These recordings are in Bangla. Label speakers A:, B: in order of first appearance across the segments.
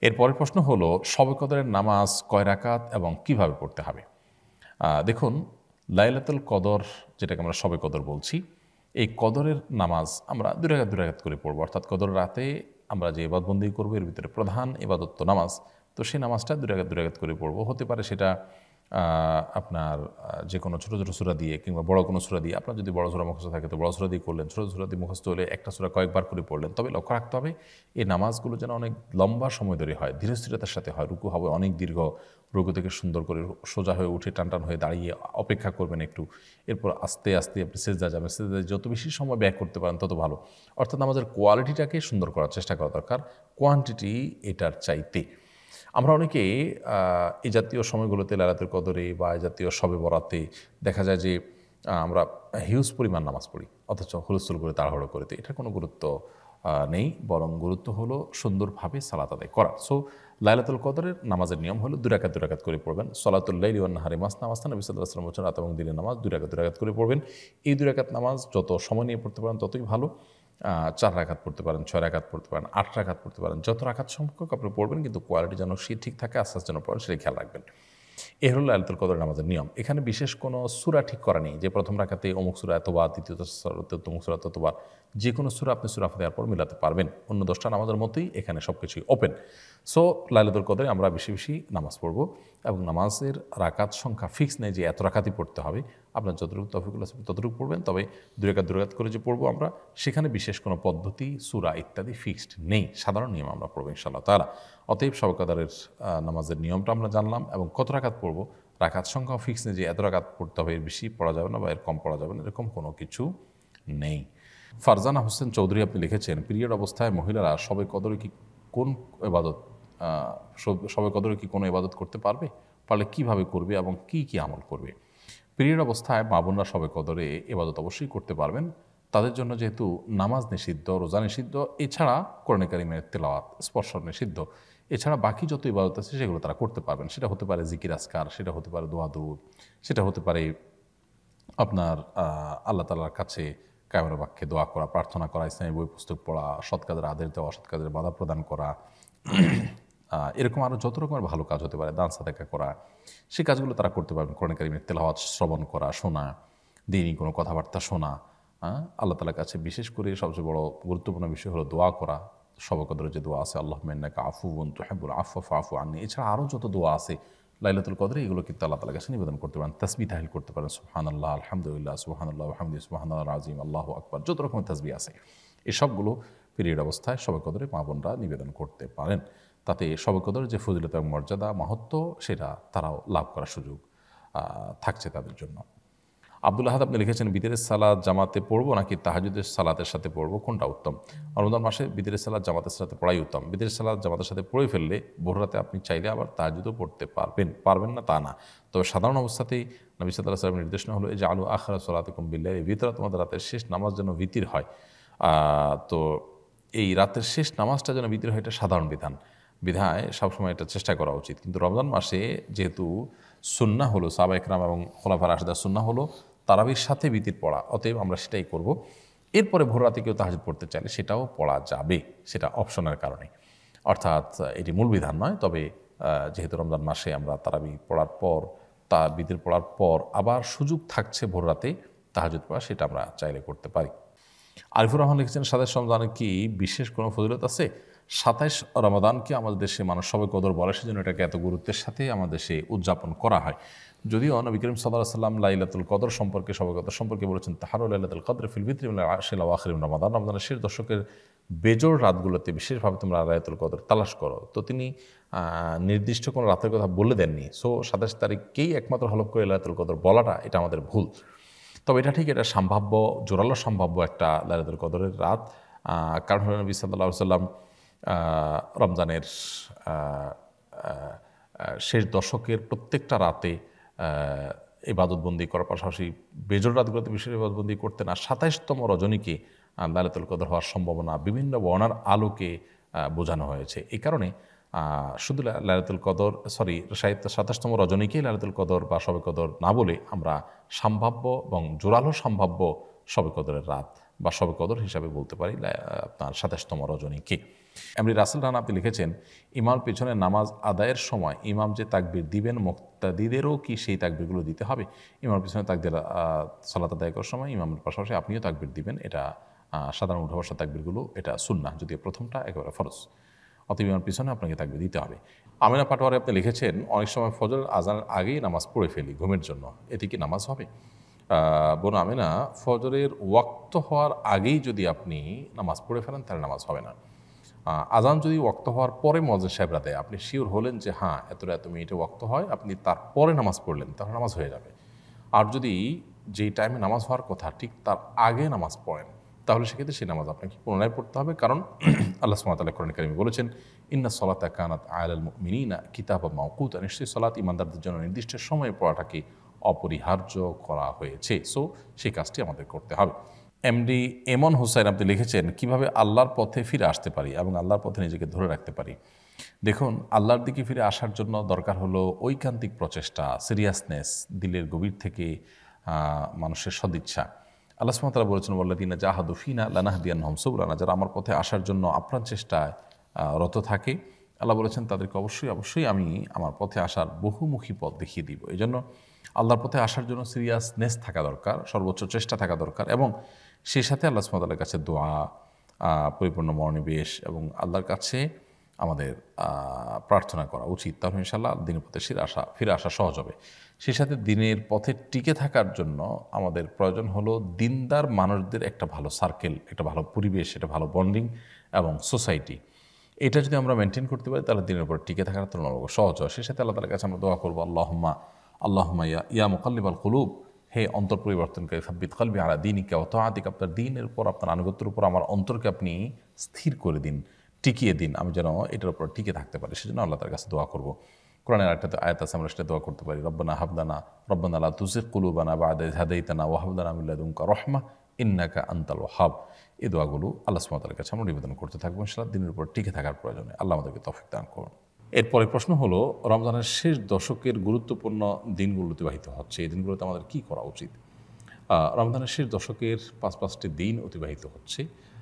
A: এরপরের প্রশ্ন হলো শবে কদরের নামাজ কয় রাকাত এবং কিভাবে পড়তে হবে। দেখুন, লাইলাতুল কদর যেটাকে আমরা শবে কদর বলছি, এই কদরের নামাজ আমরা দুই রাকাত করে পড়ব। অর্থাৎ কদর রাতে আমরা যে ইবাদতবন্দি করবো এর ভিতরে প্রধান ইবাদত তো নামাজ, তো সেই নামাজটা দুই রাকাত করে পড়ব। হতে পারে সেটা আপনার যে কোনো ছোটো ছোটো সূরা দিয়ে কিংবা বড় কোনো সূরা দিয়ে, আপনার যদি বড় সূরা মুখস্থ থাকে তো বড় সূরা দিয়ে করলেন, ছোটো সূরা দিয়ে মুখস্থ হলে একটা সূরা কয়েকবার করে পড়লেন। তবে লক্ষ্য রাখতে হবে এই নামাজগুলো যেন অনেক লম্বা সময় ধরে হয়, ধীরস্থিরতার সাথে হয়। রুকু হবে অনেক দীর্ঘ, রুকু থেকে সুন্দর করে সোজা হয়ে উঠে টান হয়ে দাঁড়িয়ে অপেক্ষা করবেন একটু, এরপর আস্তে আস্তে আপনি সেজদা যাবেন। সেজদায় যত বেশি সময় ব্যয় করতে পারেন তত ভালো। অর্থাৎ নামাজের কোয়ালিটিটাকে সুন্দর করার চেষ্টা করা দরকার, কোয়ান্টিটি এটার চাইতে। আমরা অনেকে এই জাতীয় সময়গুলোতে লাইলাতুল কদরে বা এই জাতীয় শবে বরাতে দেখা যায় যে আমরা হিউজ পরিমাণ নামাজ পড়ি, অথচ হুলস্থুল করে তাড়াহুড়ো করে। তো এটার কোনো গুরুত্ব নেই, বরং গুরুত্ব হলো সুন্দরভাবে সালাত আদায় করা। সো লাইলাতুল কদরের নামাজের নিয়ম হলো দুই রাকাত করে পড়বেন। সলাতুল লাইলি ওয়ান নাহারি মাসনা মাসনা, নবী সাল্লাল্লাহু আলাইহি ওয়াসাল্লাম বলেছেন রাত এবং দিনের নামাজ দুই রাকাত করে পড়বেন। এই দুই রাকাত নামাজ যত সময় নিয়ে পড়তে পারেন ততই ভালো। 4 রাকাত পড়তে পারেন, 6 রাকাত পড়তে পারেন, 8 রাকাত পড়তে পারেন, যত রাকাত সংখ্যক আপনি পড়বেন, কিন্তু কোয়ালিটি যেন সে ঠিক থাকে, আস্তে আস্তে যেন পড়েন, সেটাই খেয়াল রাখবেন। এ হলো লাইলাতুল কদর নামাজের নিয়ম। এখানে বিশেষ কোনো সূরা ঠিক করা নেই যে প্রথম রাকাতে অমুক সূরা এতবার, দ্বিতীয় রাকাতে অমুক সূরা ততবার। যে কোনো সূরা আপনি সূরা ফাতিহার পর মিলাতে পারবেন। অন্য 10টা নামাজের মতোই এখানে সব কিছুই ওপেন। সো লাইলাতুল কদরে আমরা বেশি বেশি নামাজ পড়ব, এবং নামাজের রাকাত সংখ্যা ফিক্স নেই যে এত রাকাতই পড়তে হবে। আপনার যতটুকু তৌফিকুল আছে ততটুকু পড়বেন। তবে দুই রাকাত করে যে পড়বো আমরা, সেখানে বিশেষ কোনো পদ্ধতি, সূরা ইত্যাদি ফিক্সড নেই, সাধারণ নিয়ম আমরা পড়বো ইনশাআল্লাহ তাআলা। অতএব শবে কদরের নামাজের নিয়মটা আমরা জানলাম, এবং কত রাকাত পড়বো, রাকাত সংখ্যাও ফিক্স নেই যে এত রাকাত পড়তে হবে, এর বেশি পড়া যাবে না বা এর কম পড়া যাবে না, এরকম কোনো কিছু নেই। ফারজানা হোসেন চৌধুরী আপনি লিখেছেন, পিরিয়ড অবস্থায় মহিলারা শবে কদরে কি কোন ইবাদত শবে কদরে কি কোনো ইবাদত করতে পারবে? পারলে কিভাবে করবে এবং কি কি আমল করবে? পিরিয়ড অবস্থায় মা বোনরা শবে কদরে ইবাদত অবশ্যই করতে পারবেন। তাদের জন্য যেহেতু নামাজ নিষিদ্ধ, রোজা নিষিদ্ধ, এছাড়া কোরআনে কারিমের তেলাওয়াত স্পর্শ নিষিদ্ধ, এছাড়া বাকি যত ইবাদত আছে সেগুলো তারা করতে পারবেন। সেটা হতে পারে জিকির আজকার, সেটা হতে পারে দোয়া দুরূদ, সেটা হতে পারে আপনার আল্লাহ তাআলার কাছে কায়মের বাক্যে দোয়া করা, প্রার্থনা করা, ইসলামী বই পুস্তক পড়া, সৎ কাজের আদেশ দেওয়া, অসৎ কাজের বাধা প্রদান করা, এরকম আরও যত রকমের ভালো কাজ হতে পারে, দান সাদাকা করা, সেই কাজগুলো তারা করতে পারবেন। কোরআনে কারিমের তেলাওয়াত শ্রবণ করা, শোনা, দ্বীনি কোনো কথাবার্তা শোনা, আল্লাহ তাআলার কাছে বিশেষ করে সবচেয়ে বড় গুরুত্বপূর্ণ বিষয় হলো দোয়া করা। শবে কদরে যে দোয়া আছে, আল্লাহুম্মা ইন্নাকা আফুউন তুহিব্বুল আফওয়া ফা'ফু আন্নি, এছাড়া আরও যত দোয়া আছে লাইলাতুল কদরে, এগুলো কিন্তু আল্লাহ তাআলার কাছে নিবেদন করতে পারেন। তাসবিহ তাহলিল করতে পারেন, সুবহানাল্লাহ, আলহামদুলিল্লাহ, সুবহানাল্লাহ ওয়া বিহামদিহি, সুবহানাল্লাহিল আযীম, আল্লাহু আকবার, যত রকমের তাসবিহ আছে এই সবগুলো পিরিয়ড অবস্থায় শবে কদরে মা বোনরা নিবেদন করতে পারেন। তাতে শবে কদরের যে ফজিলত এবং মর্যাদা, মাহাত্ম্য, সেটা তারাও লাভ করার সুযোগ থাকছে তাদের জন্য। আব্দুল আহাদ আপনি লিখেছেন, বিতরের সালাত জামাতে পড়বো নাকি তাহাজ্জুদের সালাতের সাথে পড়বো, কোনটা উত্তম? রমজান মাসে বিতরের সালাত জামাতের সাথে পড়াই উত্তম। বিতরের সালাত জামাতের সাথে পড়ে ফেললে ভোর রাতে আপনি চাইলে আবার তাহাজ্জুদও পড়তে পারবেন না তা না। তবে সাধারণ অবস্থাতেই নবী সাল্লাল্লাহু আলাইহি ওয়াসাল্লামের নির্দেশনা হলো যে আলু আখিরা সালাতিকুম বিল্লাইল, ভিতরে তোমাদের রাতের শেষ নামাজ যেন ভিতির হয়। তো এই রাতের শেষ নামাজটা যেন ভিতির হয়, এটা সাধারণ বিধায় সবসময় এটা চেষ্টা করা উচিত। কিন্তু রমজান মাসে যেহেতু সুন্নাহ হলো, সাহাবা ইকরাম এবং খোলাফায়ে রাশিদিন সুন্নাহ হলো তারাবির সাথে ভিতির পড়া, অতএব আমরা সেটাই করব। এরপরে ভোর রাতে কেউ তাহাজ্জুদ পড়তে চাইলে সেটাও পড়া যাবে, সেটা অপশনের কারণে, অর্থাৎ এটি মূল বিধান নয়। তবে যেহেতু রমজান মাসে আমরা তারাবি পড়ার পর, ভিতির পড়ার পর আবার সুযোগ থাকছে ভোর রাতে তাহাজ্জুদ পড়া, সেটা আমরা চাইলে করতে পারি। আরিফুর রহমান লিখেছেন, 27 রমজানে কি বিশেষ কোনো ফজিলত আছে? 27 রমাদানকে আমাদের দেশে মানুষ শবে কদর বলে, সেজন্য এটাকে এত গুরুত্বের সাথে আমাদের দেশে উদযাপন করা হয়। যদিও নবী করিম সাল্লাল্লাহু আলাইহি ওয়াসাল্লাম লাইলাতুল কদর সম্পর্কে, শবে কদর সম্পর্কে বলেছেন, তাহারু লাইলাতুল কদর ফিল বিত্রি মিনাল আশরিল আওয়াখির মিন রমাদান, রমজানের শেষ দশকের বেজোড় রাতগুলোতে বিশেষভাবে তোমরা লাইলাতুল কদর তালাশ করো। তো তিনি নির্দিষ্ট কোনো রাতের কথা বলে দেননি। সো 27 তারিখকেই একমাত্র হলফ করে লাইলাতুল কদর বলাটা, এটা আমাদের ভুল। তবে এটা ঠিক, এটা সম্ভাব্য, জোরালো সম্ভাব্য একটা লাইলাতুল কদরের রাত। কারণ হলো নবী সাল্লাল্লাহু আলাইহি ওয়াসাল্লাম রমজানের শেষ দশকের প্রত্যেকটা রাতে ইবাদতবন্দি করার পাশাপাশি বেজোড় রাতগুলোতে বিশেষ ইবাদতবন্দি করতেন। আর 27তম রজনীকে লাইলাতুল কদর হওয়ার সম্ভাবনা বিভিন্ন বর্ণার আলোকে বোঝানো হয়েছে। এই কারণে শুধু লাইলাতুল কদর 27তম রজনীকেই লাইলাতুল কদর বা শবে কদর না বলে আমরা সম্ভাব্য এবং জোরালো সম্ভাব্য শবে কদরের রাত বা শবে কদর হিসাবে বলতে পারি আপনার 27তম রজনীকে। এমনি রাসেল রানা আপনি লিখেছেন, ইমাম পেছনে নামাজ আদায়ের সময় ইমাম যে তাকবির দিবেন মুক্তাদিদেরও কি সেই তাকবিরগুলো দিতে হবে? ইমামের পেছনে তাকবির সালাত আদায় করার সময় ইমামের পাশাপাশি আপনিও তাকবির দিবেন, এটা সাধারণ উঠা বসা তাকবিরগুলো, এটা সুন্নাহ, যদিও প্রথমটা একেবারে ফরজ। অতএব ইমামের পিছনে আপনাকে তাকবির দিতে হবে। আমিনা পাটোয়ারি আপনি লিখেছেন, অনেক সময় ফজর আজানের আগেই নামাজ পড়ে ফেলি ঘুমের জন্য, এটি কি নামাজ হবে? বোন আমিনা, ফজরের ওয়াক্ত হওয়ার আগেই যদি আপনি নামাজ পড়ে ফেলেন তাহলে নামাজ হবে না। আজান যদি ওয়াক্ত হওয়ার পরে মুয়াজ্জিন সাহেবরা দেয়, আপনি শিওর হলেন যে হ্যাঁ এতটা এত মিনিটে ওয়াক্ত হয়, আপনি তারপরে নামাজ পড়লেন, তাহলে নামাজ হয়ে যাবে। আর যদি যেই টাইমে নামাজ হওয়ার কথা ঠিক তার আগে নামাজ পড়েন, তাহলে সেক্ষেত্রে সেই নামাজ আপনাকে পুনরায় পড়তে হবে। কারণ আল্লাহ সুবহানাহু ওয়া তাআলা কোরআনে কারিমে বলেছেন, ইন্না সলাতা কানাত আলাল মুমিনিনা কিতাবাম মাওকুতা, নিশ্চয়ই সালাত ইমানদারদের জন্য নির্দিষ্ট সময়ে পড়াটাকে অপরিহার্য করা হয়েছে। সো সেই কাজটি আমাদের করতে হবে। এমডি এমন হুসাইন আপনি লিখেছেন, কিভাবে আল্লাহর পথে ফিরে আসতে পারি এবং আল্লাহর পথে নিজেকে ধরে রাখতে পারি? দেখুন, আল্লাহর দিকে ফিরে আসার জন্য দরকার হলো ঐকান্তিক প্রচেষ্টা, সিরিয়াসনেস, দিলের গভীর থেকে মানুষের সদিচ্ছা। আল্লাহ সুবহানাহু ওয়া তাআলা বলেছেন, ওয়াল্লাযীনা জাহাদু ফীনা লানাহদিয়ান্নাহুম সুবুলানা, যারা আমার পথে আসার জন্য আপ্রাণ চেষ্টায় রত থাকে, আল্লাহ বলেছেন তাদেরকে অবশ্যই আমি আমার পথে আসার বহুমুখী পথ দেখিয়ে দিব। এই জন্য আল্লাহর পথে আসার জন্য সিরিয়াসনেস থাকা দরকার, সর্বোচ্চ চেষ্টা থাকা দরকার, এবং সেই সাথে আল্লাহ সুবহানাহু ওয়া তাআলার কাছে দোয়া, পরিপূর্ণ মনোনিবেশ এবং আল্লাহর কাছে আমাদের প্রার্থনা করা উচিত। তাহলে ইনশাআল্লাহ দিনের পথে ফিরে আসা সহজ হবে। সেই সাথে দিনের পথে টিকে থাকার জন্য আমাদের প্রয়োজন হলো দিনদার মানুষদের একটা ভালো সার্কেল, একটা ভালো পরিবেশ, একটা ভালো বন্ডিং এবং সোসাইটি। এটা যদি আমরা মেনটেন করতে পারি তাহলে দিনের উপর টিকে থাকার তুলনামূলক সহজ হয়। সেই সাথে আল্লাহ তাআলার কাছে আমরা দোয়া করবো, আল্লাহুম্মা ইয়া মুকাল্লিবাল কুলুব, হে অন্তর পরিবর্তনকারী, সাব্বিত কলবি আলা দীনিকা ওয়া তাআতিকা, আপনার দ্বীনের উপর, আপনার আনুগত্যের উপর আমার অন্তরকে আপনি স্থির করে দিন, টিকিয়ে দিন, আমি যেন এটার উপর টিকে থাকতে পারি। সেজন্য আল্লাহ তার কাছে দোয়া করব। কোরআনের একটা আয়াত আছে, আমরা সেটা দোয়া করতে পারি, রব্বানা লা তুযিগ কুলুবানা বা'দা ইয হাদাইতানা ওয়া হাব লানা মিন লাদুনকা রাহমাহ ইন্নাকা আনতাল ওয়াহ্হাব। এই দোয়াগুলো আল্লাহ সুবহানাহু ওয়া তাআলার কাছে আমরা নিবেদন করতে থাকবো ইনশাআল্লাহ, দিনের উপর টিকে থাকার প্রয়োজনে। আল্লাহ আমাদেরকে তৌফিক দান করুন। এরপরে প্রশ্ন হলো, রমজানের শেষ দশকের গুরুত্বপূর্ণ দিনগুলো অতিবাহিত হচ্ছে, এই দিনগুলোতে আমাদের কী করা উচিত? রমজানের শেষ দশকের 5টি দিন অতিবাহিত হচ্ছে,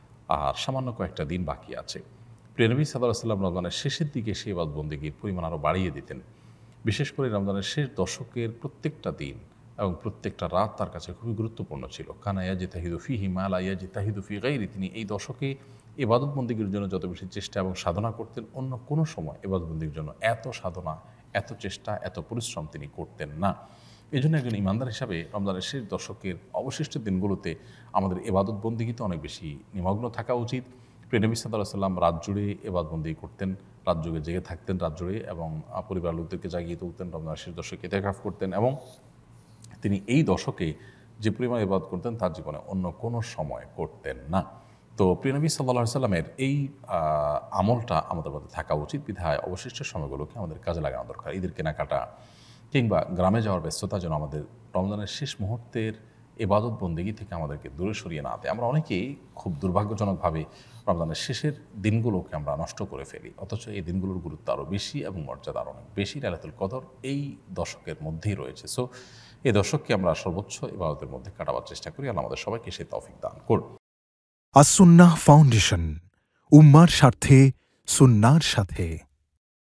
A: আর সামান্য কয়েকটা দিন বাকি আছে। প্রিয় নবী সাল্লাল্লাহু আলাইহি ওয়াসাল্লাম রমজানের শেষের দিকে সেই ইবাদত বন্দেগীর পরিমাণ আরও বাড়িয়ে দিতেন। বিশেষ করে রমজানের শেষ দশকের প্রত্যেকটা দিন এবং প্রত্যেকটা রাত তার কাছে খুবই গুরুত্বপূর্ণ ছিল। কানা ইয়াজতাহিদু ফীহি মা লা ইয়াজতাহিদু ফী গায়রি, তিনি এই দশকে ইবাদত বন্দেগীর জন্য যত বেশি চেষ্টা এবং সাধনা করতেন, অন্য কোনো সময় ইবাদত বন্দেগীর জন্য এত সাধনা, এত চেষ্টা, এত পরিশ্রম তিনি করতেন না। এই জন্য একজন ইমানদার হিসাবে রমজানের শেষ দশকের অবশিষ্ট দিনগুলোতে আমাদের ইবাদত বন্দেগীতে অনেক বেশি নিমগ্ন থাকা উচিত। প্রিয় নবী সাল্লাল্লাহু আলাইহি ওয়াসাল্লাম রাত জুড়ে ইবাদত বন্দেগী করতেন, রাত জুড়ে জেগে থাকতেন রাত জুড়ে, এবং পরিবার লোকদেরকে জাগিয়ে তুলতেন, রমজানের শেষ দশকে ইতিকাফ করতেন, এবং তিনি এই দশকে যে পরিমাণ ইবাদত করতেন তার জীবনে অন্য কোনো সময় করতেন না। তো প্রিয় নবী সাল্লাল্লাহু আলাইহি ওয়াসাল্লামের এই আমলটা আমাদের মধ্যে থাকা উচিত। বিধায় অবশিষ্ট সময়গুলোকে আমাদের কাজে লাগানো দরকার। ঈদের কেনাকাটা কিংবা গ্রামে যাওয়ার ব্যস্ততা যেন আমাদের রমজানের শেষ মুহূর্তের ইবাদত বন্দেগী থেকে আমাদেরকে দূরে সরিয়ে না দেয়। আমরা অনেকেই খুব দুর্ভাগ্যজনকভাবে রমজানের শেষের দিনগুলোকে আমরা নষ্ট করে ফেলি, অথচ এই দিনগুলোর গুরুত্ব আরও বেশি এবং মর্যাদা আরও অনেক বেশি। লাইলাতুল কদর এই দশকের মধ্যেই রয়েছে। সো এই দশককে আমরা সর্বোচ্চ ইবাদতের মধ্যে কাটাবার চেষ্টা করি। আল্লাহ আমাদের সবাইকে সেই তৌফিক দান করুন।
B: আস-সুন্নাহ ফাউন্ডেশন, উম্মার স্বার্থে সুন্নাহর সাথে।